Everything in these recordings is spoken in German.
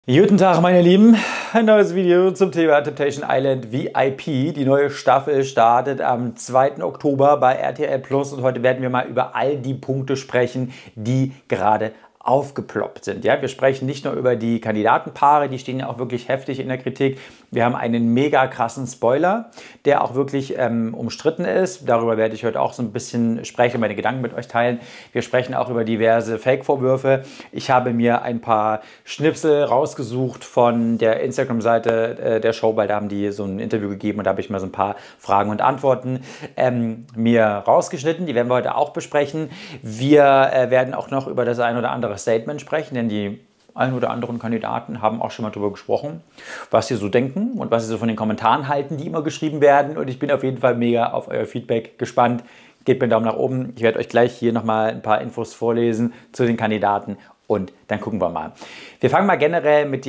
Guten Tag, meine Lieben. Ein neues Video zum Thema Temptation Island VIP. Die neue Staffel startet am 2. Oktober bei RTL Plus und heute werden wir mal über all die Punkte sprechen, die gerade aufgeploppt sind. Ja, wir sprechen nicht nur über die Kandidatenpaare, die stehen ja auch wirklich heftig in der Kritik. Wir haben einen mega krassen Spoiler, der auch wirklich umstritten ist. Darüber werde ich heute auch so ein bisschen sprechen, meine Gedanken mit euch teilen. Wir sprechen auch über diverse Fake-Vorwürfe. Ich habe mir ein paar Schnipsel rausgesucht von der Instagram-Seite der Show, weil da haben die so ein Interview gegeben und da habe ich mal so ein paar Fragen und Antworten mir rausgeschnitten. Die werden wir heute auch besprechen. Wir werden auch noch über das ein oder andere Statement sprechen, denn die ein oder anderen Kandidaten haben auch schon mal darüber gesprochen, was sie so denken und was sie so von den Kommentaren halten, die immer geschrieben werden. Und ich bin auf jeden Fall mega auf euer Feedback gespannt. Gebt mir einen Daumen nach oben. Ich werde euch gleich hier nochmal ein paar Infos vorlesen zu den Kandidaten und dann gucken wir mal. Wir fangen mal generell mit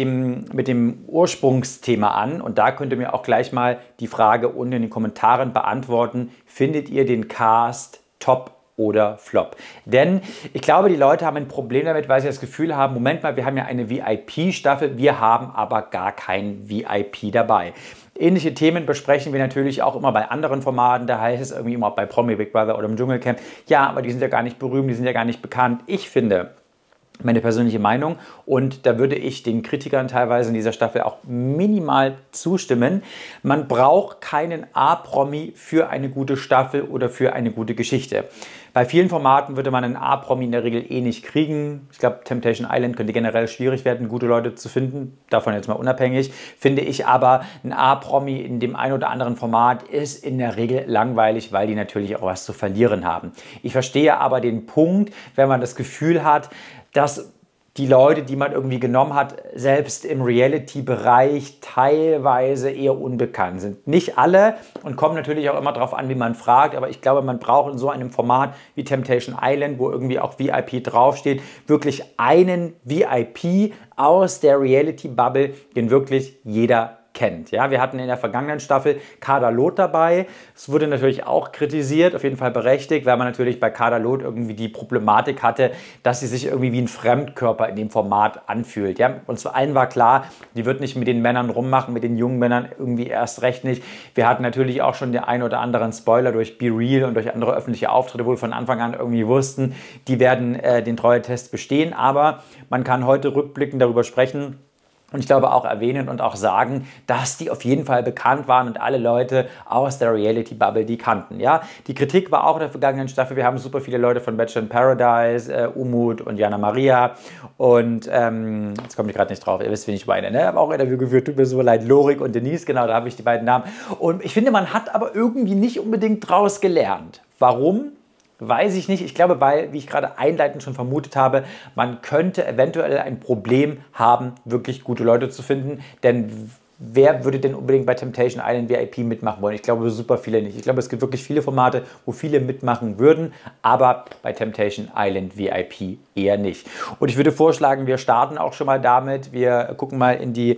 dem Ursprungsthema an und da könnt ihr mir auch gleich mal die Frage unten in den Kommentaren beantworten. Findet ihr den Cast top oder Flop? Denn ich glaube, die Leute haben ein Problem damit, weil sie das Gefühl haben, Moment mal, wir haben ja eine VIP-Staffel, wir haben aber gar kein VIP dabei. Ähnliche Themen besprechen wir natürlich auch immer bei anderen Formaten, da heißt es irgendwie immer bei Promi Big Brother oder im Dschungelcamp, ja, aber die sind ja gar nicht berühmt, die sind ja gar nicht bekannt. Ich finde, meine persönliche Meinung, und da würde ich den Kritikern teilweise in dieser Staffel auch minimal zustimmen. Man braucht keinen A-Promi für eine gute Staffel oder für eine gute Geschichte. Bei vielen Formaten würde man einen A-Promi in der Regel eh nicht kriegen. Ich glaube, Temptation Island könnte generell schwierig werden, gute Leute zu finden. Davon jetzt mal unabhängig. Finde ich aber, ein A-Promi in dem ein oder anderen Format ist in der Regel langweilig, weil die natürlich auch was zu verlieren haben. Ich verstehe aber den Punkt, wenn man das Gefühl hat, dass die Leute, die man irgendwie genommen hat, selbst im Reality-Bereich teilweise eher unbekannt sind. Nicht alle und kommt natürlich auch immer darauf an, wie man fragt, aber ich glaube, man braucht in so einem Format wie Temptation Island, wo irgendwie auch VIP draufsteht, wirklich einen VIP aus der Reality-Bubble, den wirklich jeder kennt. Ja, wir hatten in der vergangenen Staffel Kader Loth dabei. Es wurde natürlich auch kritisiert, auf jeden Fall berechtigt, weil man natürlich bei Kader Loth irgendwie die Problematik hatte, dass sie sich irgendwie wie ein Fremdkörper in dem Format anfühlt. Ja, uns allen war klar, die wird nicht mit den Männern rummachen, mit den jungen Männern irgendwie erst recht nicht. Wir hatten natürlich auch schon den einen oder anderen Spoiler durch Be Real und durch andere öffentliche Auftritte, wo wir von Anfang an irgendwie wussten, die werden den Treue-Test bestehen. Aber man kann heute rückblickend darüber sprechen, und ich glaube auch erwähnen und auch sagen, dass die auf jeden Fall bekannt waren und alle Leute aus der Reality-Bubble die kannten. Ja? Die Kritik war auch in der vergangenen Staffel. Wir haben super viele Leute von Bachelor in Paradise, Umut und Jana Maria. Und jetzt komme ich gerade nicht drauf, ihr wisst, wen ich meine. Ne? Ich habe auch ein Interview geführt, tut mir so leid, Lorik und Denise, genau, da habe ich die beiden Namen. Und ich finde, man hat aber irgendwie nicht unbedingt draus gelernt. Warum? Weiß ich nicht. Ich glaube, weil, wie ich gerade einleitend schon vermutet habe, man könnte eventuell ein Problem haben, wirklich gute Leute zu finden. Denn wer würde denn unbedingt bei Temptation Island VIP mitmachen wollen? Ich glaube, super viele nicht. Ich glaube, es gibt wirklich viele Formate, wo viele mitmachen würden, aber bei Temptation Island VIP eher nicht. Und ich würde vorschlagen, wir starten auch schon mal damit. Wir gucken mal in die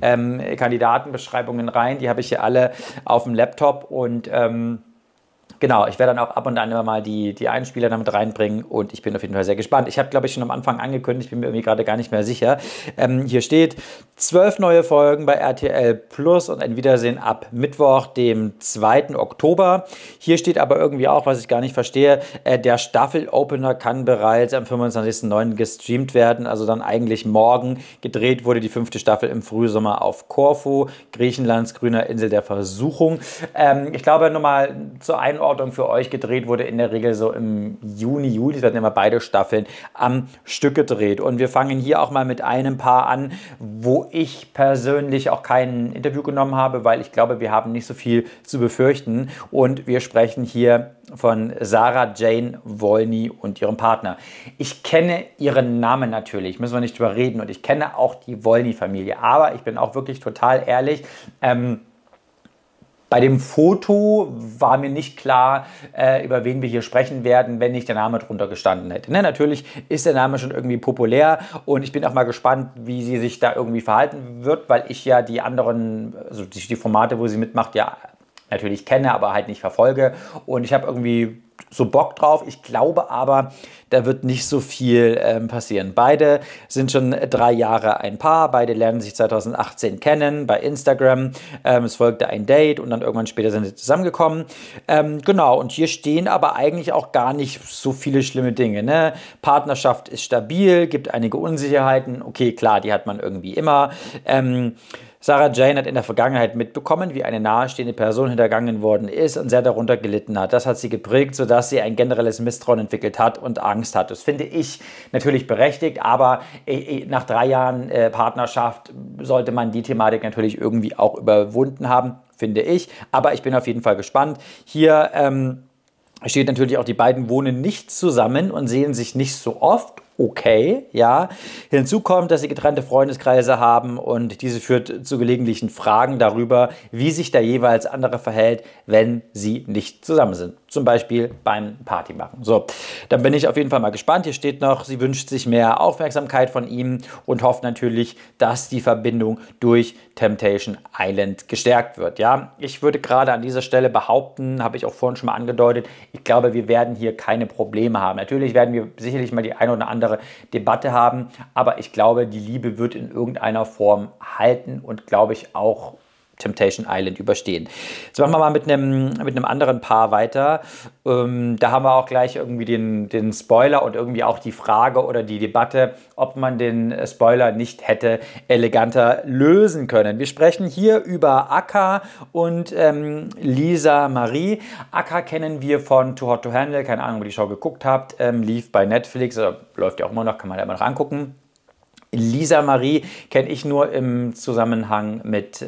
Kandidatenbeschreibungen rein. Die habe ich hier alle auf dem Laptop und genau, ich werde dann auch ab und an immer mal die Einspieler damit reinbringen und ich bin auf jeden Fall sehr gespannt. Ich habe, glaube ich, schon am Anfang angekündigt, ich bin mir irgendwie gerade gar nicht mehr sicher. Hier steht 12 neue Folgen bei RTL Plus und ein Wiedersehen ab Mittwoch, dem 2. Oktober. Hier steht aber irgendwie auch, was ich gar nicht verstehe, der Staffel-Opener kann bereits am 25.09. gestreamt werden, also dann eigentlich morgen. Gedreht wurde die 5. Staffel im Frühsommer auf Korfu, Griechenlands grüner Insel der Versuchung. Ich glaube, nochmal zur Einordnung für euch, gedreht wurde in der Regel so im Juni, Juli, es werden immer beide Staffeln am Stück gedreht. Und wir fangen hier auch mal mit einem Paar an, wo ich persönlich auch kein Interview genommen habe, weil ich glaube, wir haben nicht so viel zu befürchten. Und wir sprechen hier von Sarah Jane Wolny und ihrem Partner. Ich kenne ihren Namen natürlich, müssen wir nicht drüber reden. Und ich kenne auch die Wolny-Familie. Aber ich bin auch wirklich total ehrlich, bei dem Foto war mir nicht klar, über wen wir hier sprechen werden, wenn nicht der Name drunter gestanden hätte. Ne, natürlich ist der Name schon irgendwie populär und ich bin auch mal gespannt, wie sie sich da irgendwie verhalten wird, weil ich ja die anderen, also die Formate, wo sie mitmacht, ja natürlich kenne, aber halt nicht verfolge. Und ich habe irgendwie so Bock drauf. Ich glaube aber, da wird nicht so viel passieren. Beide sind schon 3 Jahre ein Paar. Beide lernen sich 2018 kennen bei Instagram. Es folgte ein Date und dann irgendwann später sind sie zusammengekommen. Genau, und hier stehen aber eigentlich auch gar nicht so viele schlimme Dinge. Ne? Partnerschaft ist stabil, gibt einige Unsicherheiten. Okay, klar, die hat man irgendwie immer. Sarah Jane hat in der Vergangenheit mitbekommen, wie eine nahestehende Person hintergangen worden ist und sehr darunter gelitten hat. Das hat sie geprägt, sodass sie ein generelles Misstrauen entwickelt hat und Angst hat. Das finde ich natürlich berechtigt, aber nach 3 Jahren Partnerschaft sollte man die Thematik natürlich irgendwie auch überwunden haben, finde ich. Aber ich bin auf jeden Fall gespannt. Hier steht natürlich auch, die beiden wohnen nicht zusammen und sehen sich nicht so oft. Okay, ja. Hinzu kommt, dass sie getrennte Freundeskreise haben und diese führt zu gelegentlichen Fragen darüber, wie sich der jeweils andere verhält, wenn sie nicht zusammen sind. Zum Beispiel beim Party machen. So, dann bin ich auf jeden Fall mal gespannt. Hier steht noch, sie wünscht sich mehr Aufmerksamkeit von ihm und hofft natürlich, dass die Verbindung durch Temptation Island gestärkt wird. Ja, ich würde gerade an dieser Stelle behaupten, habe ich auch vorhin schon mal angedeutet, ich glaube, wir werden hier keine Probleme haben. Natürlich werden wir sicherlich mal die eine oder andere Debatte haben, aber ich glaube, die Liebe wird in irgendeiner Form halten und glaube ich auch Temptation Island überstehen. Jetzt machen wir mal mit einem anderen Paar weiter. Da haben wir auch gleich irgendwie den Spoiler und irgendwie auch die Frage oder die Debatte, ob man den Spoiler nicht hätte eleganter lösen können. Wir sprechen hier über Aka und Lisa Marie. Aka kennen wir von Too Hot to Handle, keine Ahnung, ob ihr die Show geguckt habt, lief bei Netflix, oder läuft ja auch immer noch, kann man da immer noch angucken. Lisa Marie kenne ich nur im Zusammenhang mit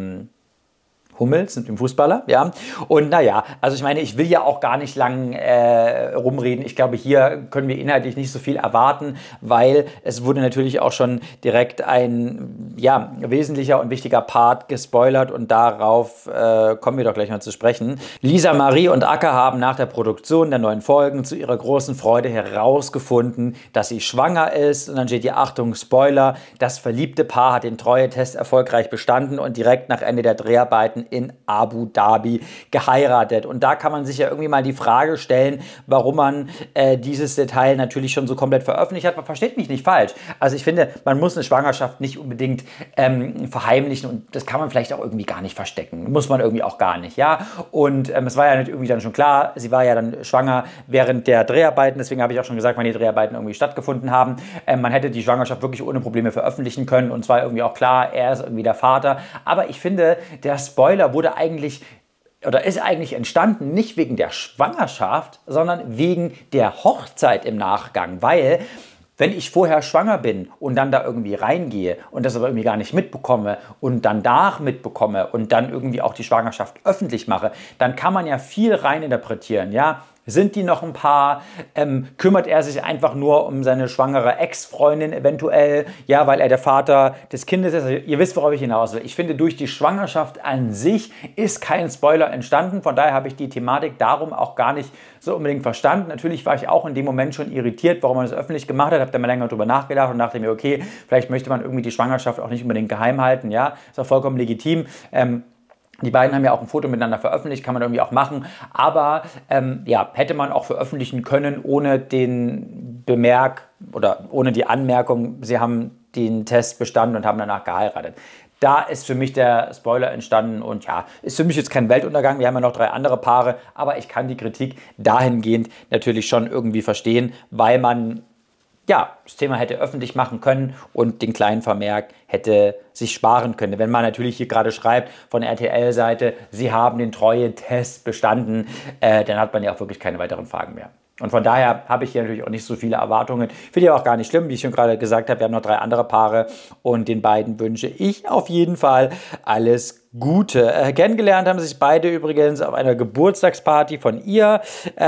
Hummels, dem Fußballer, ja. Und naja, also ich meine, ich will ja auch gar nicht lang rumreden. Ich glaube, hier können wir inhaltlich nicht so viel erwarten, weil es wurde natürlich auch schon direkt ein wesentlicher und wichtiger Part gespoilert und darauf kommen wir doch gleich mal zu sprechen. Lisa Marie und Aka haben nach der Produktion der neuen Folgen zu ihrer großen Freude herausgefunden, dass sie schwanger ist. Und dann steht hier, Achtung, Spoiler, das verliebte Paar hat den Treue-Test erfolgreich bestanden und direkt nach Ende der Dreharbeiten in Abu Dhabi geheiratet. Und da kann man sich ja irgendwie mal die Frage stellen, warum man dieses Detail natürlich schon so komplett veröffentlicht hat. Man versteht mich nicht falsch. Also ich finde, man muss eine Schwangerschaft nicht unbedingt verheimlichen und das kann man vielleicht auch irgendwie gar nicht verstecken. Muss man irgendwie auch gar nicht, ja. Und es war ja nicht irgendwie dann schon klar, sie war ja dann schwanger während der Dreharbeiten, deswegen habe ich auch schon gesagt, wann die Dreharbeiten irgendwie stattgefunden haben. Man hätte die Schwangerschaft wirklich ohne Probleme veröffentlichen können und zwar irgendwie auch klar, er ist irgendwie der Vater. Aber ich finde, der Spoiler wurde eigentlich oder ist eigentlich entstanden nicht wegen der Schwangerschaft, sondern wegen der Hochzeit im Nachgang, weil wenn ich vorher schwanger bin und dann da irgendwie reingehe und das aber irgendwie gar nicht mitbekomme und dann danach mitbekomme und dann irgendwie auch die Schwangerschaft öffentlich mache, dann kann man ja viel reininterpretieren, ja. Sind die noch ein Paar? Kümmert er sich einfach nur um seine schwangere Ex-Freundin eventuell? Ja, weil er der Vater des Kindes ist. Also, ihr wisst, worauf ich hinaus will. Ich finde, durch die Schwangerschaft an sich ist kein Spoiler entstanden. Von daher habe ich die Thematik darum auch gar nicht so unbedingt verstanden. Natürlich war ich auch in dem Moment schon irritiert, warum man das öffentlich gemacht hat. Habe da mal länger drüber nachgedacht und dachte mir, okay, vielleicht möchte man irgendwie die Schwangerschaft auch nicht unbedingt geheim halten. Ja, ist auch vollkommen legitim. Die beiden haben ja auch ein Foto miteinander veröffentlicht, kann man irgendwie auch machen. Aber hätte man auch veröffentlichen können, ohne den oder ohne die Anmerkung, sie haben den Test bestanden und haben danach geheiratet. Da ist für mich der Spoiler entstanden und ja, ist für mich jetzt kein Weltuntergang. Wir haben ja noch 3 andere Paare, aber ich kann die Kritik dahingehend natürlich schon irgendwie verstehen, weil man das Thema hätte öffentlich machen können und den kleinen Vermerk hätte sich sparen können. Wenn man natürlich hier gerade schreibt von der RTL-Seite, sie haben den Treue-Test bestanden, dann hat man ja auch wirklich keine weiteren Fragen mehr. Und von daher habe ich hier natürlich auch nicht so viele Erwartungen. Finde ich auch gar nicht schlimm, wie ich schon gerade gesagt habe. Wir haben noch 3 andere Paare und den beiden wünsche ich auf jeden Fall alles Gute. Kennengelernt haben sich beide übrigens auf einer Geburtstagsparty von ihr.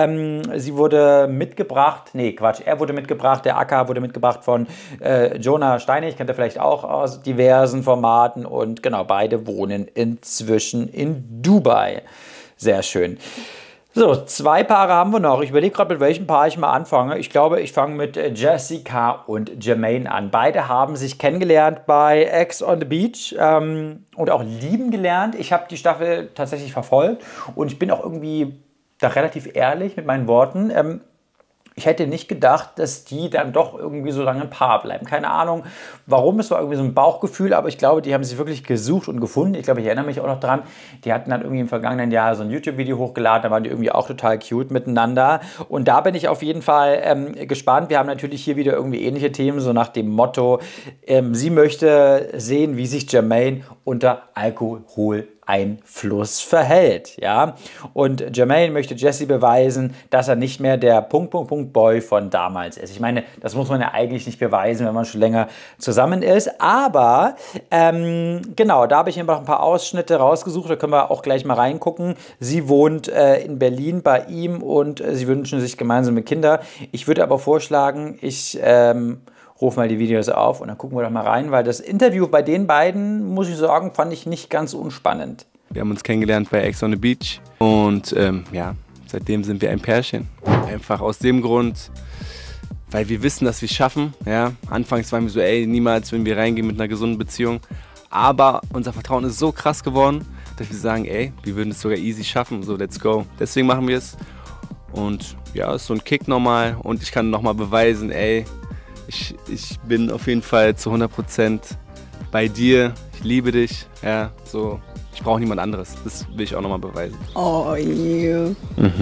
Sie wurde mitgebracht, er wurde mitgebracht, der Aka wurde mitgebracht von Jonah Steinig, kennt ihr vielleicht auch aus diversen Formaten und genau, beide wohnen inzwischen in Dubai. Sehr schön. So, 2 Paare haben wir noch. Ich überlege gerade, mit welchem Paar ich mal anfange. Ich glaube, ich fange mit Jessica und Jermaine an. Beide haben sich kennengelernt bei Ex on the Beach und auch lieben gelernt. Ich habe die Staffel tatsächlich verfolgt und ich bin auch irgendwie da relativ ehrlich mit meinen Worten. Ich hätte nicht gedacht, dass die dann doch irgendwie so lange ein Paar bleiben. Keine Ahnung, warum. Es war irgendwie so ein Bauchgefühl, aber ich glaube, die haben sich wirklich gesucht und gefunden. Ich glaube, ich erinnere mich auch noch dran. Die hatten dann irgendwie im vergangenen Jahr so ein YouTube-Video hochgeladen. Da waren die irgendwie auch total cute miteinander. Und da bin ich auf jeden Fall gespannt. Wir haben natürlich hier wieder irgendwie ähnliche Themen, so nach dem Motto, sie möchte sehen, wie sich Jermaine unter Alkoholeinfluss verhält, ja. Und Jermaine möchte Jessie beweisen, dass er nicht mehr der Boy von damals ist. Ich meine, das muss man ja eigentlich nicht beweisen, wenn man schon länger zusammen ist. Aber genau, da habe ich einfach ein paar Ausschnitte rausgesucht. Da können wir auch gleich mal reingucken. Sie wohnt in Berlin bei ihm und sie wünschen sich gemeinsame Kinder. Ich würde aber vorschlagen, ich ruf mal die Videos auf und dann gucken wir doch mal rein, weil das Interview bei den beiden, muss ich sagen, fand ich nicht ganz unspannend. Wir haben uns kennengelernt bei Ex on the Beach und ja, seitdem sind wir ein Pärchen. Einfach aus dem Grund, weil wir wissen, dass wir es schaffen. Ja? Anfangs waren wir so, ey, niemals, wenn wir reingehen mit einer gesunden Beziehung. Aber unser Vertrauen ist so krass geworden, dass wir sagen, ey, wir würden es sogar easy schaffen, so let's go. Deswegen machen wir es und ja, ist so ein Kick nochmal und ich kann nochmal beweisen, ey, ich bin auf jeden Fall zu 100% bei dir. Ich liebe dich. Ja, so. Ich brauche niemand anderes. Das will ich auch nochmal beweisen. Oh, you.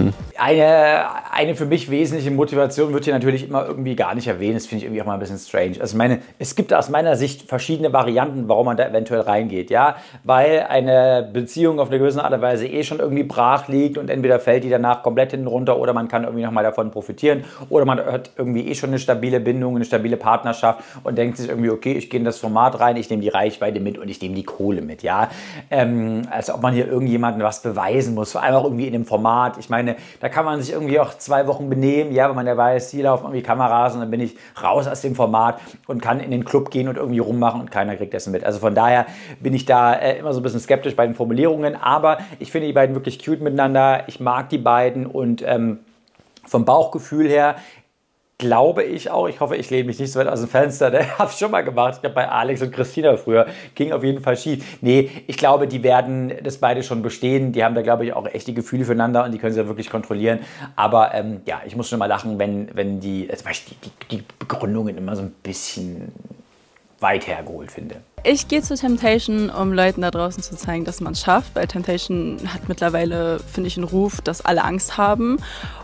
Eine für mich wesentliche Motivation wird hier natürlich immer irgendwie gar nicht erwähnt. Das finde ich irgendwie auch mal ein bisschen strange. Also es gibt aus meiner Sicht verschiedene Varianten, warum man da eventuell reingeht. Ja? Weil eine Beziehung auf eine gewisse Art und Weise schon irgendwie brach liegt und entweder fällt die danach komplett hinten runter oder man kann irgendwie nochmal davon profitieren oder man hat irgendwie schon eine stabile Bindung, eine stabile Partnerschaft und denkt sich irgendwie, okay, ich gehe in das Format rein, ich nehme die Reichweite mit und ich nehme die Kohle mit. Ja? Als ob man hier irgendjemandem was beweisen muss, vor allem auch irgendwie in dem Format. Ich meine, da kann man sich irgendwie auch 2 Wochen benehmen, ja, wenn man ja weiß, hier laufen irgendwie Kameras und dann bin ich raus aus dem Format und kann in den Club gehen und irgendwie rummachen und keiner kriegt das mit. Also von daher bin ich da immer so ein bisschen skeptisch bei den Formulierungen, aber ich finde die beiden wirklich cute miteinander. Ich mag die beiden und vom Bauchgefühl her glaube ich auch, ich hoffe, ich lehne mich nicht so weit aus dem Fenster, ne? Habe ich schon mal gemacht, ich glaube bei Alex und Christina früher, ging auf jeden Fall schief. Nee, ich glaube, die werden das beide schon bestehen, die haben da, glaube ich, auch echte Gefühle füreinander und die können sie ja wirklich kontrollieren, aber ja, ich muss schon mal lachen, wenn die Begründungen immer so ein bisschen weit hergeholt finde. Ich gehe zu Temptation, um Leuten da draußen zu zeigen, dass man es schafft, weil Temptation hat mittlerweile, finde ich, einen Ruf, dass alle Angst haben.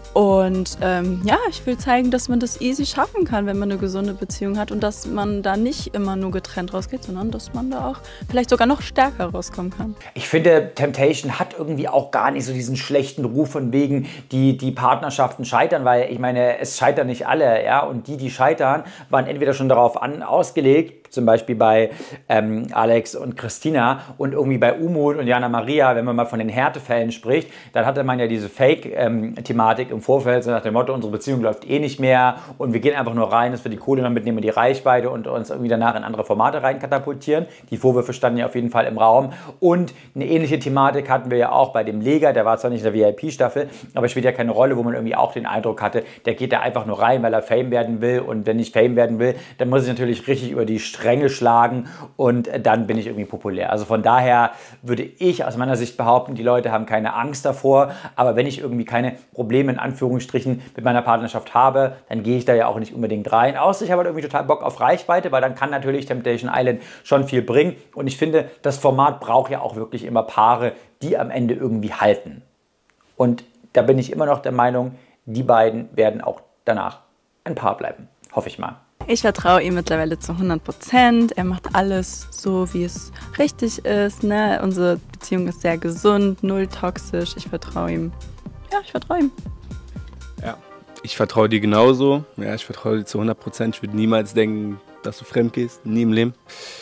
Und ja, ich will zeigen, dass man das easy schaffen kann, wenn man eine gesunde Beziehung hat und dass man da nicht immer nur getrennt rausgeht, sondern dass man da auch vielleicht sogar noch stärker rauskommen kann. Ich finde, Temptation hat irgendwie auch gar nicht so diesen schlechten Ruf von wegen, die Partnerschaften scheitern, weil ich meine, es scheitern nicht alle, ja, und die scheitern, waren entweder schon darauf ausgelegt, zum Beispiel bei Alex und Christina und irgendwie bei Umut und Jana Maria, wenn man mal von den Härtefällen spricht, dann hatte man ja diese Fake-Thematik im Vorfeld, so nach dem Motto, unsere Beziehung läuft eh nicht mehr und wir gehen einfach nur rein, dass wir die Kohle noch mitnehmen, die Reichweite und uns irgendwie danach in andere Formate rein katapultieren. Die Vorwürfe standen ja auf jeden Fall im Raum und eine ähnliche Thematik hatten wir ja auch bei dem Leger, der war zwar nicht in der VIP-Staffel, aber spielt ja keine Rolle, wo man irgendwie auch den Eindruck hatte, der geht da einfach nur rein, weil er Fame werden will und wenn ich Fame werden will, dann muss ich natürlich richtig über die Stränge schlagen und dann bin ich irgendwie populär. Also von daher würde ich aus meiner Sicht behaupten, die Leute haben keine Angst davor, aber wenn ich irgendwie keine Probleme in Anführungsstrichen mit meiner Partnerschaft habe, dann gehe ich da ja auch nicht unbedingt rein. Außer ich habe halt irgendwie total Bock auf Reichweite, weil dann kann natürlich Temptation Island schon viel bringen und ich finde, das Format braucht ja auch wirklich immer Paare, die am Ende irgendwie halten. Und da bin ich immer noch der Meinung, die beiden werden auch danach ein Paar bleiben. Hoffe ich mal. Ich vertraue ihm mittlerweile zu 100%. Er macht alles so, wie es richtig ist. Ne? Unsere Beziehung ist sehr gesund, null toxisch. Ich vertraue ihm. Ja, ich vertraue ihm. Ja, ich vertraue dir genauso. Ja, ich vertraue dir zu 100%. Ich würde niemals denken, dass du fremd gehst. Nie im Leben.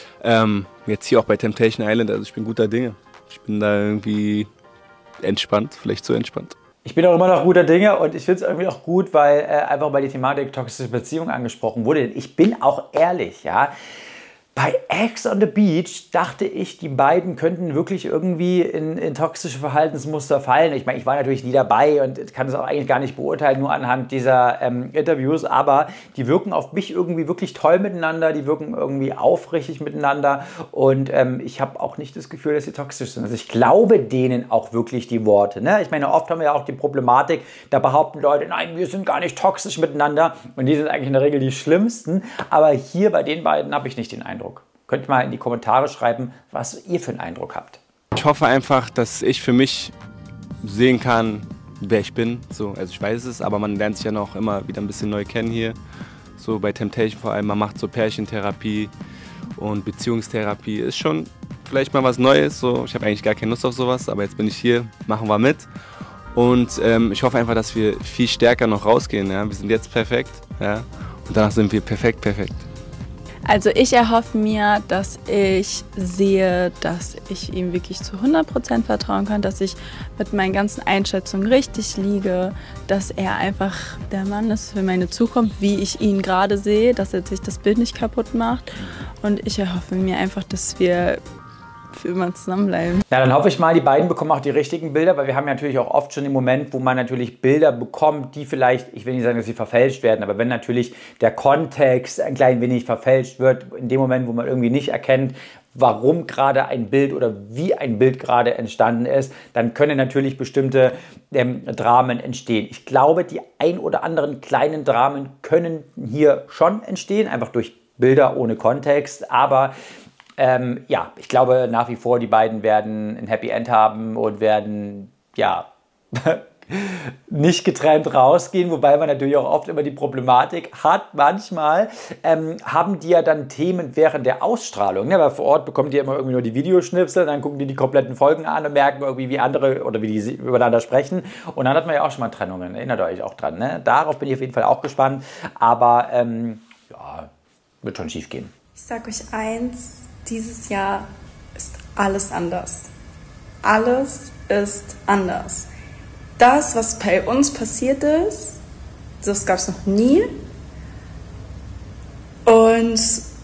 Jetzt hier auch bei Temptation Island. Also ich bin guter Dinge. Ich bin da irgendwie entspannt. Vielleicht zu entspannt. Ich bin auch immer noch guter Dinge und ich finde es irgendwie auch gut, weil einfach mal die Thematik toxische Beziehung angesprochen wurde. Ich bin auch ehrlich, ja. Bei Ex on the Beach dachte ich, die beiden könnten wirklich irgendwie in toxische Verhaltensmuster fallen. Ich meine, ich war natürlich nie dabei und kann es auch eigentlich gar nicht beurteilen, nur anhand dieser Interviews, aber die wirken auf mich irgendwie wirklich toll miteinander, die wirken irgendwie aufrichtig miteinander und ich habe auch nicht das Gefühl, dass sie toxisch sind. Also ich glaube denen auch wirklich die Worte. Ne? Ich meine, oft haben wir ja auch die Problematik, da behaupten Leute, nein, wir sind gar nicht toxisch miteinander und die sind eigentlich in der Regel die schlimmsten, aber hier bei den beiden habe ich nicht den Eindruck. Könnt ihr mal in die Kommentare schreiben, was ihr für einen Eindruck habt. Ich hoffe einfach, dass ich für mich sehen kann, wer ich bin. So, also ich weiß es, aber man lernt sich ja noch immer wieder ein bisschen neu kennen hier. So bei Temptation vor allem, man macht so Pärchentherapie und Beziehungstherapie. Ist schon vielleicht mal was Neues. So. Ich habe eigentlich gar keine Lust auf sowas, aber jetzt bin ich hier, machen wir mit. Und ich hoffe einfach, dass wir viel stärker noch rausgehen. Ja? Wir sind jetzt perfekt, ja? Und danach sind wir perfekt. Also ich erhoffe mir, dass ich sehe, dass ich ihm wirklich zu 100% vertrauen kann, dass ich mit meinen ganzen Einschätzungen richtig liege, dass er einfach der Mann ist für meine Zukunft, wie ich ihn gerade sehe, dass er sich das Bild nicht kaputt macht. Und ich erhoffe mir einfach, dass wir für immer zusammenbleiben. Ja, dann hoffe ich mal, die beiden bekommen auch die richtigen Bilder, weil wir haben ja natürlich auch oft schon den Moment, wo man natürlich Bilder bekommt, die vielleicht, ich will nicht sagen, dass sie verfälscht werden, aber wenn natürlich der Kontext ein klein wenig verfälscht wird, in dem Moment, wo man irgendwie nicht erkennt, warum gerade ein Bild oder wie ein Bild gerade entstanden ist, dann können natürlich bestimmte Dramen entstehen. Ich glaube, die ein oder anderen kleinen Dramen können hier schon entstehen, einfach durch Bilder ohne Kontext, aber ja, ich glaube nach wie vor, die beiden werden ein Happy End haben und werden, ja, nicht getrennt rausgehen, wobei man natürlich auch oft immer die Problematik hat. Manchmal haben die ja dann Themen während der Ausstrahlung, ne? Weil vor Ort bekommen die immer irgendwie nur die Videoschnipsel, dann gucken die kompletten Folgen an und merken irgendwie, wie andere oder wie die übereinander sprechen. Und dann hat man ja auch schon mal Trennungen, erinnert euch auch dran. Ne? Darauf bin ich auf jeden Fall auch gespannt, aber ja, wird schon schief gehen. Ich sag euch eins, dieses Jahr ist alles anders. Alles ist anders. Das, was bei uns passiert ist, das gab es noch nie. Und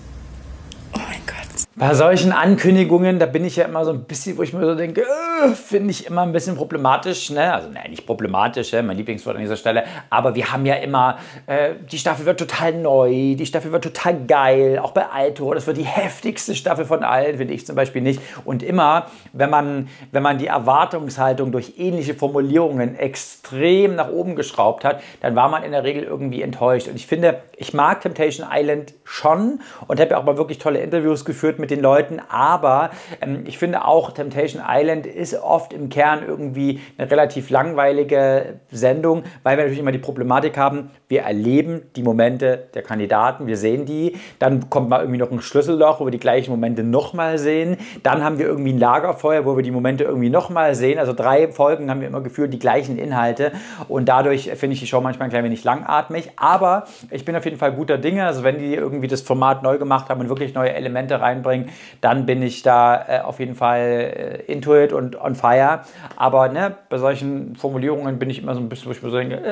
oh mein Gott. Bei solchen Ankündigungen, da bin ich ja immer so ein bisschen, wo ich mir so denke, finde ich immer ein bisschen problematisch. Ne? Also nicht problematisch, mein Lieblingswort an dieser Stelle. Aber wir haben ja immer, die Staffel wird total neu, die Staffel wird total geil. Auch bei Alto, das wird die heftigste Staffel von allen, finde ich zum Beispiel nicht. Und immer, wenn man die Erwartungshaltung durch ähnliche Formulierungen extrem nach oben geschraubt hat, dann war man in der Regel irgendwie enttäuscht. Und ich finde, ich mag Temptation Island schon und habe ja auch mal wirklich tolle Interviews geführt mit den Leuten, aber ich finde auch, Temptation Island ist oft im Kern irgendwie eine relativ langweilige Sendung, weil wir natürlich immer die Problematik haben, wir erleben die Momente der Kandidaten, wir sehen die, dann kommt mal irgendwie noch ein Schlüsselloch, wo wir die gleichen Momente nochmal sehen, dann haben wir irgendwie ein Lagerfeuer, wo wir die Momente irgendwie nochmal sehen, also 3 Folgen haben wir immer gefühlt die gleichen Inhalte und dadurch finde ich die Show manchmal ein klein wenig langatmig, aber ich bin auf jeden Fall guter Dinge, also wenn die irgendwie das Format neu gemacht haben und wirklich neue Elemente reinbringen, dann bin ich da auf jeden Fall into it und on fire. Aber ne, bei solchen Formulierungen bin ich immer so ein bisschen, wo ich mir so denke,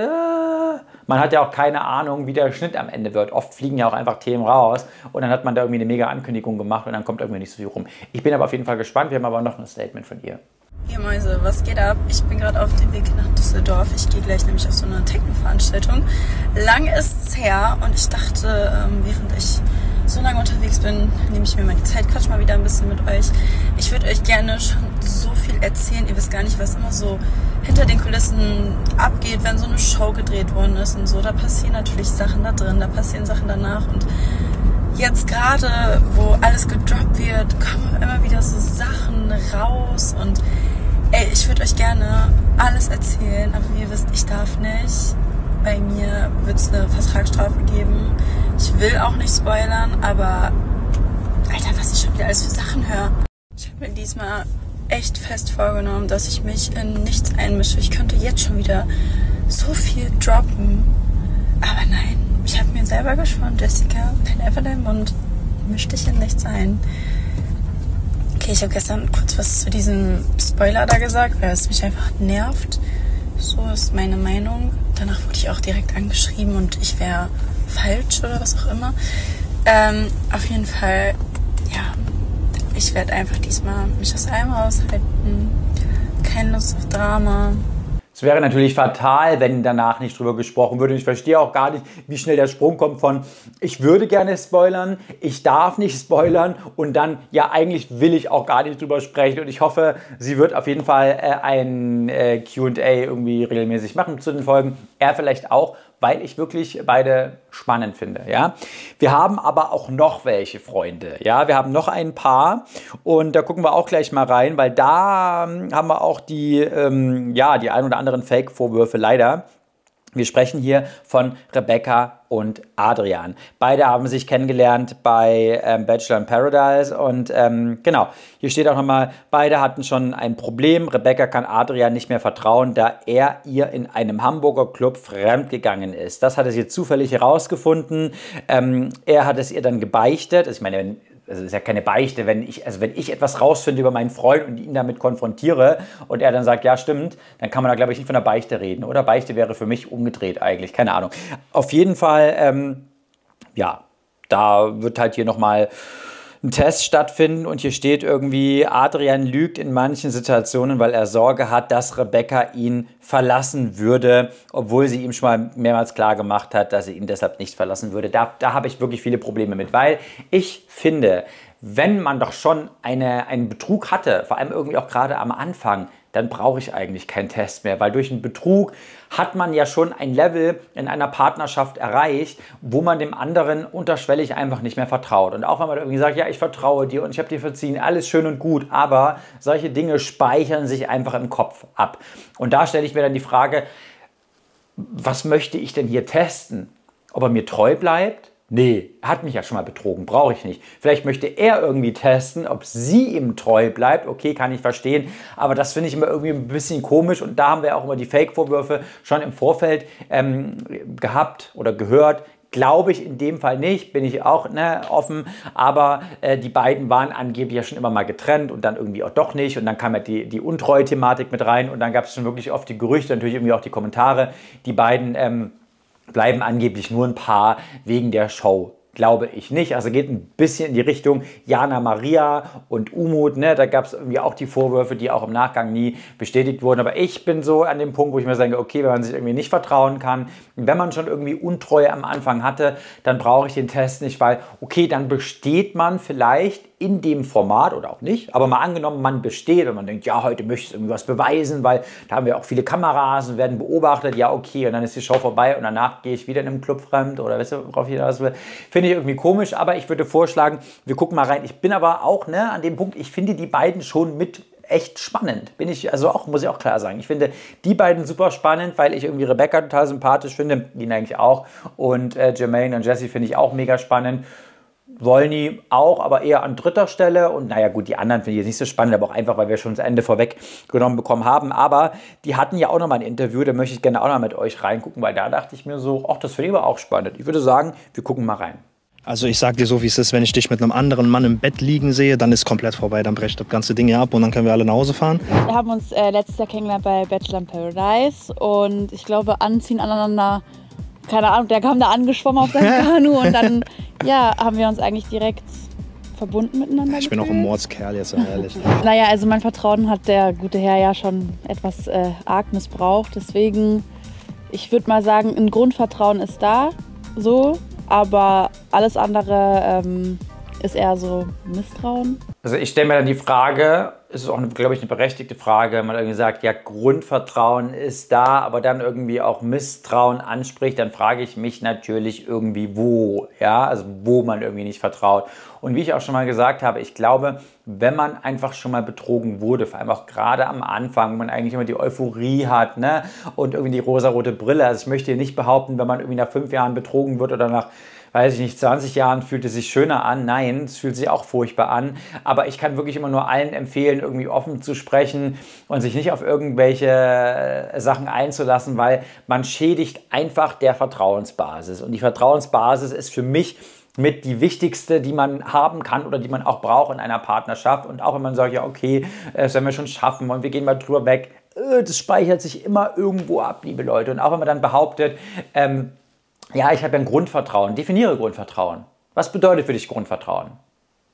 man hat ja auch keine Ahnung, wie der Schnitt am Ende wird. Oft fliegen ja auch einfach Themen raus und dann hat man da irgendwie eine mega Ankündigung gemacht und dann kommt irgendwie nicht so viel rum. Ich bin aber auf jeden Fall gespannt. Wir haben aber noch ein Statement von ihr. Ihr Mäuse, was geht ab? Ich bin gerade auf dem Weg nach Düsseldorf. Ich gehe gleich nämlich auf so eine Techno-Veranstaltung. Lange ist es her und ich dachte, während ich so lange unterwegs bin, nehme ich mir mal die Zeit, quatsch mal wieder ein bisschen mit euch. Ich würde euch gerne schon so viel erzählen. Ihr wisst gar nicht, was immer so hinter den Kulissen abgeht, wenn so eine Show gedreht worden ist und so. Da passieren natürlich Sachen da drin, da passieren Sachen danach und jetzt gerade, wo alles gedroppt wird, kommen immer wieder so Sachen raus und ey, ich würde euch gerne alles erzählen, aber wie ihr wisst, ich darf nicht. Bei mir wird es eine Vertragsstrafe geben. Ich will auch nicht spoilern, aber Alter, was ich schon wieder alles für Sachen höre. Ich habe mir diesmal echt fest vorgenommen, dass ich mich in nichts einmische. Ich könnte jetzt schon wieder so viel droppen. Aber nein, ich habe mir selber geschworen, Jessica, halt einfach deinen Mund, misch dich in nichts ein. Okay, ich habe gestern kurz was zu diesem Spoiler da gesagt, weil es mich einfach nervt. So ist meine Meinung. Danach wurde ich auch direkt angeschrieben und ich wäre falsch oder was auch immer. Auf jeden Fall, ja, ich werde einfach diesmal mich aus allem raushalten. Keine Lust auf Drama. Es wäre natürlich fatal, wenn danach nicht drüber gesprochen würde. Und ich verstehe auch gar nicht, wie schnell der Sprung kommt von ich würde gerne spoilern, ich darf nicht spoilern und dann, ja, eigentlich will ich auch gar nicht drüber sprechen. Und ich hoffe, sie wird auf jeden Fall ein Q&A irgendwie regelmäßig machen zu den Folgen. Er vielleicht auch, weil ich wirklich beide spannend finde. Ja? Wir haben aber auch noch welche, Freunde. Ja? Wir haben noch ein paar und da gucken wir auch gleich mal rein, weil da haben wir auch die ein oder anderen Fake-Vorwürfe leider. Wir sprechen hier von Rebecca und Adrian. Beide haben sich kennengelernt bei Bachelor in Paradise und genau, hier steht auch nochmal, beide hatten schon ein Problem. Rebecca kann Adrian nicht mehr vertrauen, da er ihr in einem Hamburger Club fremdgegangen ist. Das hat es jetzt zufällig herausgefunden. Er hat es ihr dann gebeichtet. Ich meine, es ist ja keine Beichte, wenn ich etwas rausfinde über meinen Freund und ihn damit konfrontiere und er dann sagt, ja stimmt, dann kann man da glaube ich nicht von einer Beichte reden. Oder Beichte wäre für mich umgedreht eigentlich, keine Ahnung. Auf jeden Fall, da wird halt hier nochmal ein Test stattfinden und hier steht irgendwie, Adrian lügt in manchen Situationen, weil er Sorge hat, dass Rebecca ihn verlassen würde, obwohl sie ihm schon mal mehrmals klar gemacht hat, dass sie ihn deshalb nicht verlassen würde. Da habe ich wirklich viele Probleme mit, weil ich finde, wenn man doch schon einen Betrug hatte, vor allem irgendwie auch gerade am Anfang, dann brauche ich eigentlich keinen Test mehr, weil durch einen Betrug hat man ja schon ein Level in einer Partnerschaft erreicht, wo man dem anderen unterschwellig einfach nicht mehr vertraut. Und auch wenn man irgendwie sagt, ja, ich vertraue dir und ich habe dir verziehen, alles schön und gut, aber solche Dinge speichern sich einfach im Kopf ab. Und da stelle ich mir dann die Frage, was möchte ich denn hier testen? Ob er mir treu bleibt? Nee, er hat mich ja schon mal betrogen, brauche ich nicht. Vielleicht möchte er irgendwie testen, ob sie ihm treu bleibt. Okay, kann ich verstehen, aber das finde ich immer irgendwie ein bisschen komisch und da haben wir auch immer die Fake-Vorwürfe schon im Vorfeld gehabt oder gehört. Glaube ich in dem Fall nicht, bin ich auch offen, aber die beiden waren angeblich ja schon immer mal getrennt und dann irgendwie auch doch nicht und dann kam ja die Untreue-Thematik mit rein und dann gab es schon wirklich oft die Gerüchte, natürlich irgendwie auch die Kommentare, die beiden bleiben angeblich nur ein Paar wegen der Show. Glaube ich nicht. Also geht ein bisschen in die Richtung Jana Maria und Umut. Da gab es irgendwie auch die Vorwürfe, die auch im Nachgang nie bestätigt wurden. Aber ich bin so an dem Punkt, wo ich mir sage, okay, wenn man sich irgendwie nicht vertrauen kann, wenn man schon irgendwie Untreue am Anfang hatte, dann brauche ich den Test nicht, weil, okay, dann besteht man vielleicht in dem Format oder auch nicht. Aber mal angenommen, man besteht und man denkt, ja, heute möchte ich irgendwie was beweisen, weil da haben wir auch viele Kameras und werden beobachtet. Ja, okay, und dann ist die Show vorbei und danach gehe ich wieder in einem Club fremd oder weißt du, worauf ich hinaus will. Finde ich irgendwie komisch, aber ich würde vorschlagen, wir gucken mal rein. Ich bin aber auch an dem Punkt, ich finde die beiden schon mit echt spannend. Muss ich auch klar sagen. Ich finde die beiden super spannend, weil ich irgendwie Rebecca total sympathisch finde, ihn eigentlich auch. Und Jermaine und Jessie finde ich auch mega spannend. Wolny auch, aber eher an dritter Stelle. Und naja gut, die anderen finde ich jetzt nicht so spannend, aber auch einfach, weil wir schon das Ende vorweggenommen bekommen haben. Aber die hatten ja auch noch mal ein Interview, da möchte ich gerne auch noch mit euch reingucken, weil da dachte ich mir so, ach, das finde ich aber auch spannend. Ich würde sagen, wir gucken mal rein. Also ich sag dir so, wie es ist, wenn ich dich mit einem anderen Mann im Bett liegen sehe, dann ist komplett vorbei, dann brecht das ganze Ding hier ab und dann können wir alle nach Hause fahren. Wir haben uns letztes Jahr kennengelernt bei Bachelor in Paradise und ich glaube, anziehen aneinander, keine Ahnung, der kam da angeschwommen auf seinem Kanu und dann haben wir uns eigentlich direkt verbunden miteinander. Ich bin auch ein Mordskerl, jetzt ehrlich. Naja, also mein Vertrauen hat der gute Herr ja schon etwas arg missbraucht, deswegen, ich würde mal sagen, ein Grundvertrauen ist da, so. Aber alles andere ist eher so Misstrauen. Also ich stelle mir dann die Frage, es ist auch, glaube ich, eine berechtigte Frage, wenn man irgendwie sagt, ja, Grundvertrauen ist da, aber dann irgendwie auch Misstrauen anspricht, dann frage ich mich natürlich irgendwie wo, ja, also wo man irgendwie nicht vertraut. Und wie ich auch schon mal gesagt habe, ich glaube, wenn man einfach schon mal betrogen wurde, vor allem auch gerade am Anfang, wo man eigentlich immer die Euphorie hat, und irgendwie die rosarote Brille, also ich möchte hier nicht behaupten, wenn man irgendwie nach 5 Jahren betrogen wird oder nach, weiß ich nicht, 20 Jahren fühlt es sich schöner an. Nein, es fühlt sich auch furchtbar an. Aber ich kann wirklich immer nur allen empfehlen, irgendwie offen zu sprechen und sich nicht auf irgendwelche Sachen einzulassen, weil man schädigt einfach der Vertrauensbasis. Und die Vertrauensbasis ist für mich mit die wichtigste, die man haben kann oder die man auch braucht in einer Partnerschaft. Und auch wenn man sagt, ja okay, das werden wir schon schaffen und wir gehen mal drüber weg, das speichert sich immer irgendwo ab, liebe Leute. Und auch wenn man dann behauptet, ja, ich habe ja ein Grundvertrauen. Definiere Grundvertrauen. Was bedeutet für dich Grundvertrauen?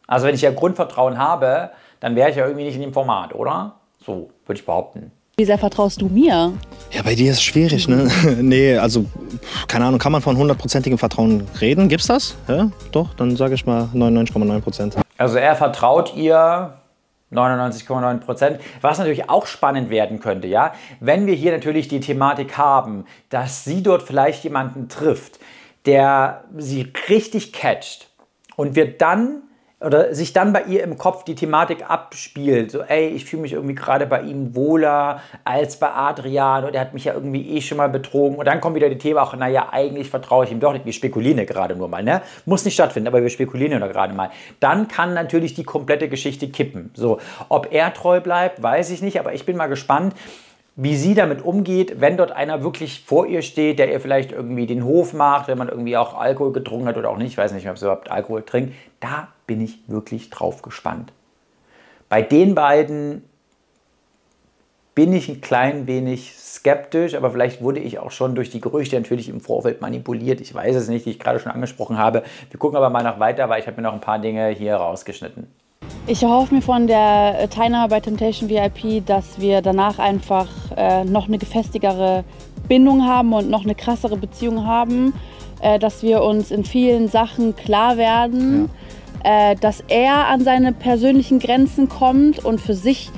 Also wenn ich ja Grundvertrauen habe, dann wäre ich ja irgendwie nicht in dem Format, oder? So würde ich behaupten. Wie sehr vertraust du mir? Ja, bei dir ist es schwierig, ne? Nee, also, keine Ahnung, kann man von 100%igem Vertrauen reden? Gibt's das? Ja, doch, dann sage ich mal 99,9%. Also er vertraut ihr 99,9%. Was natürlich auch spannend werden könnte, ja, wenn wir hier natürlich die Thematik haben, dass sie dort vielleicht jemanden trifft, der sie richtig catcht und wird dann oder sich dann bei ihr im Kopf die Thematik abspielt, so ey, ich fühle mich irgendwie gerade bei ihm wohler als bei Adrian und er hat mich ja irgendwie schon mal betrogen und dann kommt wieder die Thema auch, naja, eigentlich vertraue ich ihm doch nicht, wir spekulieren ja gerade nur mal, ne? Muss nicht stattfinden, aber wir spekulieren ja gerade mal. Dann kann natürlich die komplette Geschichte kippen. So, ob er treu bleibt, weiß ich nicht, aber ich bin mal gespannt, wie sie damit umgeht, wenn dort einer wirklich vor ihr steht, der ihr vielleicht irgendwie den Hof macht, wenn man irgendwie auch Alkohol getrunken hat oder auch nicht, ich weiß nicht mehr, ob sie überhaupt Alkohol trinkt. Da bin ich wirklich drauf gespannt. Bei den beiden bin ich ein klein wenig skeptisch, aber vielleicht wurde ich auch schon durch die Gerüchte natürlich im Vorfeld manipuliert. Ich weiß es nicht, die ich gerade schon angesprochen habe. Wir gucken aber mal noch weiter, weil ich habe mir noch ein paar Dinge hier rausgeschnitten. Ich erhoffe mir von der Teilnahme bei Temptation VIP, dass wir danach einfach noch eine gefestigere Bindung haben und noch eine krassere Beziehung haben, dass wir uns in vielen Sachen klar werden, dass er an seine persönlichen Grenzen kommt und für sich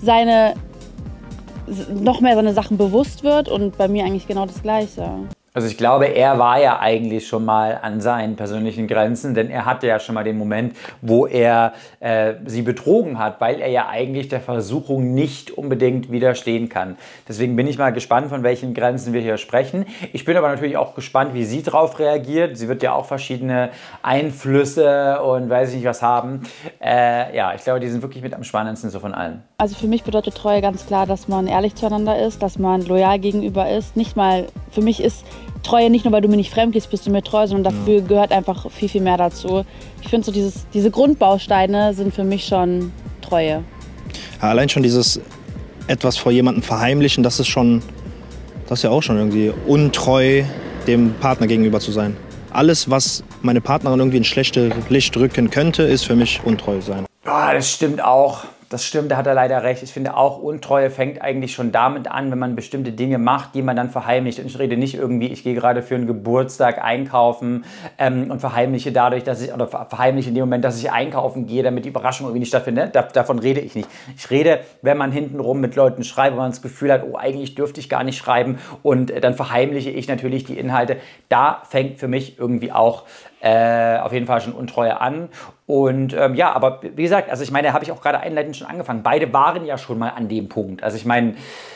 noch mehr seine Sachen bewusst wird und bei mir eigentlich genau das Gleiche. Also ich glaube, er war ja eigentlich schon mal an seinen persönlichen Grenzen, denn er hatte ja schon mal den Moment, wo er sie betrogen hat, weil er ja eigentlich der Versuchung nicht unbedingt widerstehen kann. Deswegen bin ich mal gespannt, von welchen Grenzen wir hier sprechen. Ich bin aber natürlich auch gespannt, wie sie darauf reagiert. Sie wird ja auch verschiedene Einflüsse und weiß ich nicht was haben. Ja, ich glaube, die sind wirklich mit am spannendsten so von allen. Also für mich bedeutet Treue ganz klar, dass man ehrlich zueinander ist, dass man loyal gegenüber ist. Nicht mal, für mich ist Treue nicht nur, weil du mir nicht fremd gehst, bist du mir treu, sondern dafür gehört einfach viel, viel mehr dazu. Ich finde so diese Grundbausteine sind für mich schon Treue. Ja, allein schon dieses etwas vor jemandem verheimlichen, das ist ja auch schon irgendwie untreu dem Partner gegenüber zu sein. Alles, was meine Partnerin irgendwie in schlechte Licht rücken könnte, ist für mich untreu sein. Ja, das stimmt auch. Das stimmt, da hat er leider recht. Ich finde auch, Untreue fängt eigentlich schon damit an, wenn man bestimmte Dinge macht, die man dann verheimlicht. Und ich rede nicht irgendwie, ich gehe gerade für einen Geburtstag einkaufen und verheimliche dadurch, verheimliche in dem Moment, dass ich einkaufen gehe, damit die Überraschung irgendwie nicht stattfindet. Davon rede ich nicht. Ich rede, wenn man hintenrum mit Leuten schreibt, wenn man das Gefühl hat, oh, eigentlich dürfte ich gar nicht schreiben und dann verheimliche ich natürlich die Inhalte. Da fängt für mich irgendwie auch auf jeden Fall schon Untreue an. Und ja, aber wie gesagt, also ich meine, da habe ich auch gerade einleitend schon angefangen. Beide waren ja schon mal an dem Punkt. Also ich meine,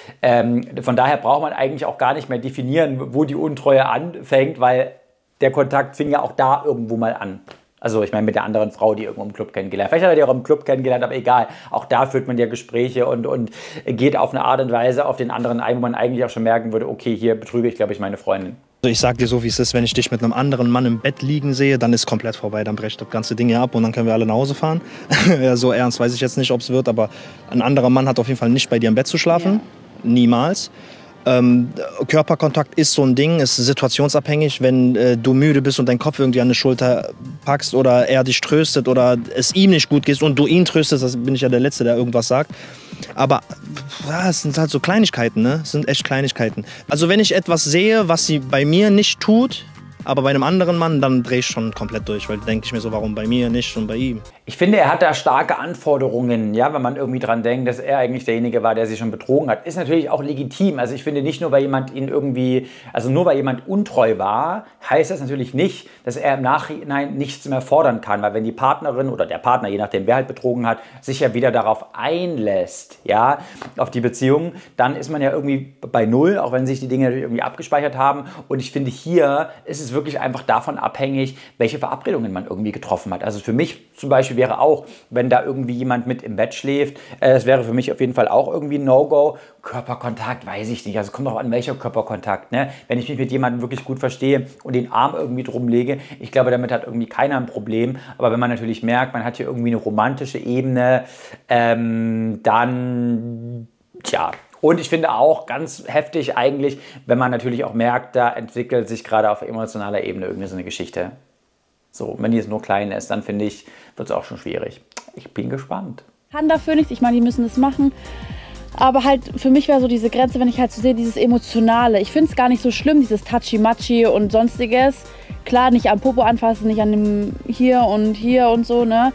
von daher braucht man eigentlich auch gar nicht mehr definieren, wo die Untreue anfängt, weil der Kontakt fing ja auch da irgendwo mal an. Also ich meine, mit der anderen Frau, die irgendwo im Club kennengelernt. Vielleicht hat er die auch im Club kennengelernt, aber egal. Auch da führt man ja Gespräche und geht auf eine Art und Weise auf den anderen ein, wo man eigentlich auch schon merken würde, okay, hier betrüge ich, glaube ich, meine Freundin. Also ich sag dir so, wie es ist, wenn ich dich mit einem anderen Mann im Bett liegen sehe, dann ist komplett vorbei, dann bricht das ganze Ding hier ab und dann können wir alle nach Hause fahren. Ja, so ernst weiß ich jetzt nicht, ob es wird, aber ein anderer Mann hat auf jeden Fall nicht bei dir im Bett zu schlafen. Ja. Niemals. Körperkontakt ist so ein Ding, ist situationsabhängig. Wenn du müde bist und deinen Kopf irgendwie an die Schulter packst oder er dich tröstet oder es ihm nicht gut geht und du ihn tröstest, das bin ich ja der Letzte, der irgendwas sagt. Aber ja, es sind halt so Kleinigkeiten, ne? Es sind echt Kleinigkeiten. Also wenn ich etwas sehe, was sie bei mir nicht tut, aber bei einem anderen Mann, dann drehe ich schon komplett durch, weil denke ich mir so, warum bei mir nicht und bei ihm. Ich finde, er hat da starke Anforderungen, ja, wenn man irgendwie dran denkt, dass er eigentlich derjenige war, der sie schon betrogen hat. Ist natürlich auch legitim. Also ich finde nicht nur, weil jemand nur weil jemand untreu war, heißt das natürlich nicht, dass er im Nachhinein nichts mehr fordern kann. Weil wenn die Partnerin oder der Partner, je nachdem wer halt betrogen hat, sich ja wieder darauf einlässt, ja, auf die Beziehung, dann ist man ja irgendwie bei Null, auch wenn sich die Dinge natürlich irgendwie abgespeichert haben. Und ich finde, hier ist es wirklich einfach davon abhängig, welche Verabredungen man irgendwie getroffen hat. Also für mich zum Beispiel wäre auch, wenn da irgendwie jemand mit im Bett schläft, das wäre für mich auf jeden Fall auch irgendwie ein No-Go. Körperkontakt, weiß ich nicht. Also kommt auch an, welcher Körperkontakt. Ne? Wenn ich mich mit jemandem wirklich gut verstehe und den Arm irgendwie drum lege, ich glaube, damit hat irgendwie keiner ein Problem. Aber wenn man natürlich merkt, man hat hier irgendwie eine romantische Ebene, dann, tja. Und ich finde auch ganz heftig eigentlich, wenn man natürlich auch merkt, da entwickelt sich gerade auf emotionaler Ebene irgendwie so eine Geschichte. So, wenn die jetzt nur klein ist, dann finde ich, wird es auch schon schwierig. Ich bin gespannt. Kann dafür nichts, ich meine, die müssen es machen. Aber halt für mich wäre so diese Grenze, wenn ich halt so sehe, dieses Emotionale. Ich finde es gar nicht so schlimm, dieses Touchy-Machi und sonstiges. Klar, nicht am Popo anfassen, nicht an dem hier und so, ne?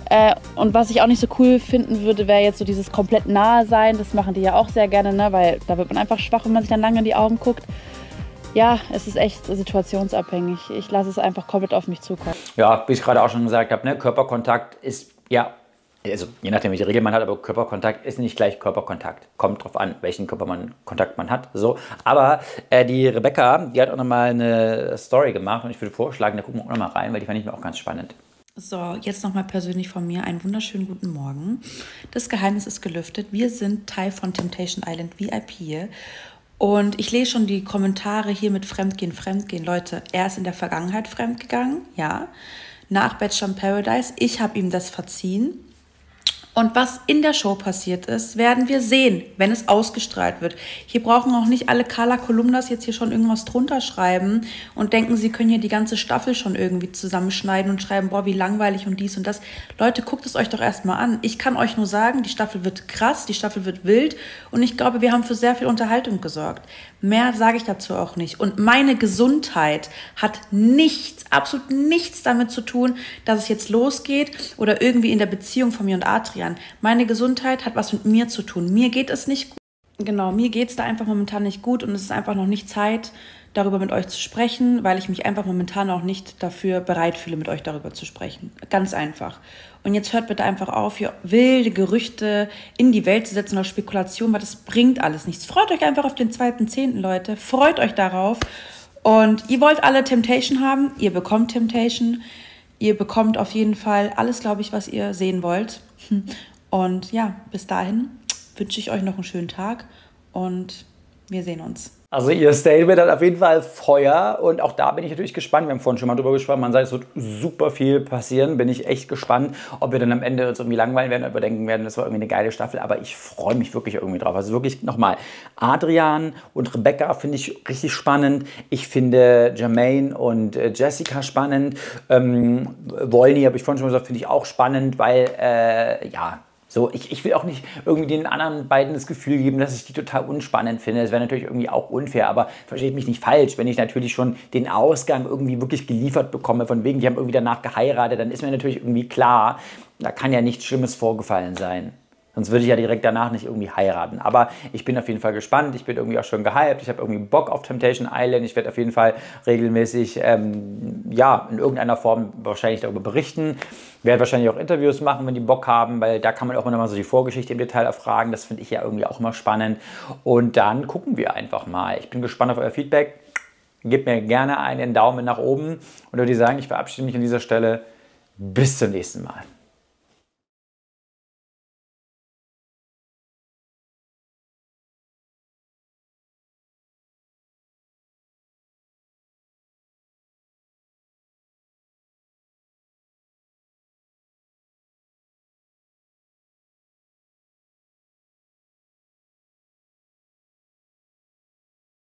Und was ich auch nicht so cool finden würde, wäre jetzt so dieses komplett nahe sein. Das machen die ja auch sehr gerne, ne? Weil da wird man einfach schwach, wenn man sich dann lange in die Augen guckt. Ja, es ist echt situationsabhängig. Ich lasse es einfach komplett auf mich zukommen. Ja, wie ich gerade auch schon gesagt habe, ne? Körperkontakt ist, ja, also je nachdem, welche Regel man hat, aber Körperkontakt ist nicht gleich Körperkontakt. Kommt drauf an, welchen Kontakt man hat. So. Aber die Rebecca, die hat auch nochmal eine Story gemacht und ich würde vorschlagen, da gucken wir auch nochmal rein, weil die fand ich mir auch ganz spannend. So, jetzt nochmal persönlich von mir einen wunderschönen guten Morgen. Das Geheimnis ist gelüftet. Wir sind Teil von Temptation Island VIP. Und ich lese schon die Kommentare hier mit Fremdgehen. Leute, er ist in der Vergangenheit fremdgegangen, ja. Nach Bachelor in Paradise. Ich habe ihm das verziehen. Und was in der Show passiert ist, werden wir sehen, wenn es ausgestrahlt wird. Hier brauchen auch nicht alle Carla Kolumnas jetzt hier schon irgendwas drunter schreiben und denken, sie können hier die ganze Staffel schon irgendwie zusammenschneiden und schreiben, boah, wie langweilig und dies und das. Leute, guckt es euch doch erstmal an. Ich kann euch nur sagen, die Staffel wird krass, die Staffel wird wild und ich glaube, wir haben für sehr viel Unterhaltung gesorgt. Mehr sage ich dazu auch nicht. Und meine Gesundheit hat nichts, absolut nichts damit zu tun, dass es jetzt losgeht oder irgendwie in der Beziehung von mir und Adrian. Meine Gesundheit hat was mit mir zu tun. Mir geht es nicht gut. Genau, mir geht es da einfach momentan nicht gut und es ist einfach noch nicht Zeit, darüber mit euch zu sprechen, weil ich mich einfach momentan auch nicht dafür bereit fühle, mit euch darüber zu sprechen. Ganz einfach. Und jetzt hört bitte einfach auf, hier wilde Gerüchte in die Welt zu setzen oder Spekulation, weil das bringt alles nichts. Freut euch einfach auf den 2.10., Leute. Freut euch darauf. Und ihr wollt alle Temptation haben. Ihr bekommt Temptation. Ihr bekommt auf jeden Fall alles, glaube ich, was ihr sehen wollt. Und ja, bis dahin wünsche ich euch noch einen schönen Tag und wir sehen uns. Also ihr Statement hat auf jeden Fall Feuer und auch da bin ich natürlich gespannt. Wir haben vorhin schon mal drüber gesprochen, man sagt, es wird super viel passieren. Bin ich echt gespannt, ob wir dann am Ende uns irgendwie langweilen werden, überdenken werden, das war irgendwie eine geile Staffel. Aber ich freue mich wirklich irgendwie drauf. Also wirklich nochmal, Adrian und Rebecca finde ich richtig spannend. Ich finde Jermaine und Jessica spannend. Wolny, habe ich vorhin schon gesagt, finde ich auch spannend, weil, ja... So, ich will auch nicht irgendwie den anderen beiden das Gefühl geben, dass ich die total unspannend finde. Das wäre natürlich irgendwie auch unfair, aber versteht mich nicht falsch. Wenn ich natürlich schon den Ausgang irgendwie wirklich geliefert bekomme, von wegen, die haben irgendwie danach geheiratet, dann ist mir natürlich irgendwie klar, da kann ja nichts Schlimmes vorgefallen sein. Sonst würde ich ja direkt danach nicht irgendwie heiraten. Aber ich bin auf jeden Fall gespannt. Ich bin irgendwie auch schon gehypt. Ich habe irgendwie Bock auf Temptation Island. Ich werde auf jeden Fall regelmäßig, ja, in irgendeiner Form wahrscheinlich darüber berichten. Werde wahrscheinlich auch Interviews machen, wenn die Bock haben, weil da kann man auch immer noch mal so die Vorgeschichte im Detail erfragen. Das finde ich ja irgendwie auch immer spannend. Und dann gucken wir einfach mal. Ich bin gespannt auf euer Feedback. Gebt mir gerne einen Daumen nach oben. Und würde ich sagen, ich verabschiede mich an dieser Stelle. Bis zum nächsten Mal.